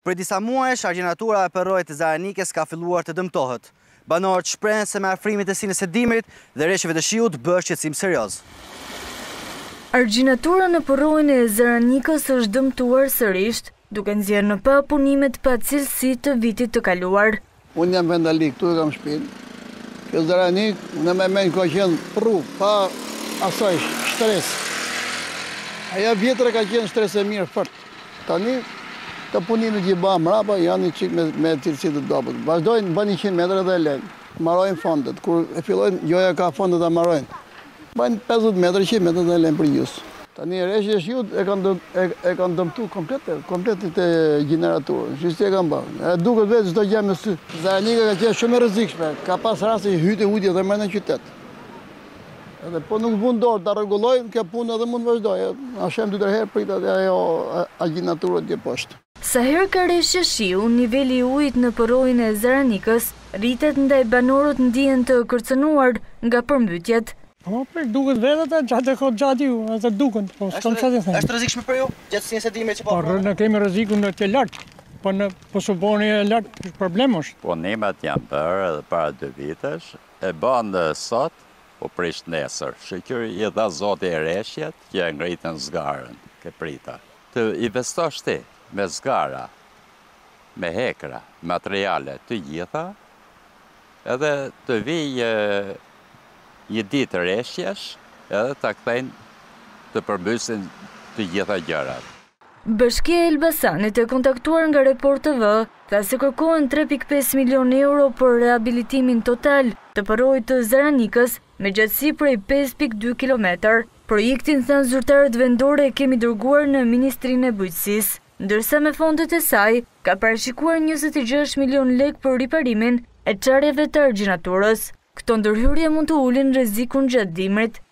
Për disa muajsh, Argjinatura e përroin të Zaranikës ka filluar të dëmtohet. Banorët shprehen se me afrimit e sinës së dimrit dhe reshjeve të shiut bësh qetësim serioz. Argjinatura në përroin e Zaranikës është dëmtuar sërish, duke nxjerr në pa punimet pa cilësi të vitit të kaluar. Unë jam vendalik, tu e kam shpinë. Kjo Zaranik në me menë ka qenë pru, pa asaj shtres. Aja vjetër ka qenë shtres e mirë fort. Tani, të punimet që i ba mrapa janë një qik me cilësi të dobët. Vazhdojnë, bën 100 metra dhe lejnë. Marojnë fondet. Kur e fillojnë, gjoja ka fondet dhe marojnë. Bajnë 50 metra, 100 metra dhe lejnë për gjusë. Tani reshje shiu e kanë dëmtu kompletit e Argjinaturën. Shqisë e kanë bërë. E duket vetë çdo gjë me sy. Zaranika ka qenë shumë e rrezikshme. Ka pas raste që hyte ujit dhe mërë në qytet. Edhe po nuk mund dorë ta rregullojnë, kjo punë edhe mund vazhdojë. A shem 2-3 herë prit atë ajo Argjinatura dje poshtë. Sa herë ka reshje shiu, niveli i ujit në përroin e Zaranikës, rritet ndaj banorët ndihen të kërcënuar nga përmbytjet. Po, për duket vetë gjatë ju, atë duken. Është rrezikshme për ju? Gjatë sinës së dimrit që po? Po, ne kemi rrezikun të lartë, po në posuboni e lartë problem është. Punimet janë bërë edhe para 2 vitesh, e banë sot, po prisht nesër. Shëqyr i dha zoti e reshjet, që e ngritën zgarën, ke prita. Të investosh ti me zgara, me hekra, materiale të gjitha, edhe të vijë një ditë reshjesh, edhe të kthejnë të përmbysin të gjitha gjërat. Bashkia Elbasanit e kontaktuar nga Report TV, tha se kërkohen 3.5 milion euro për rehabilitimin total të përroit të Zaranikës me gjatësi prej 5.2 km. Projektin, thënë zyrtarët vendore, kemi dërguar në Ministrinë e Bujqësisë, ndërsa me fondet e saj ka parashikuar 26 milion lekë për riparimin e çarjeve të Argjinaturës. Këto ndërhyrje mund të ulin rrezikun gjatë dimrit.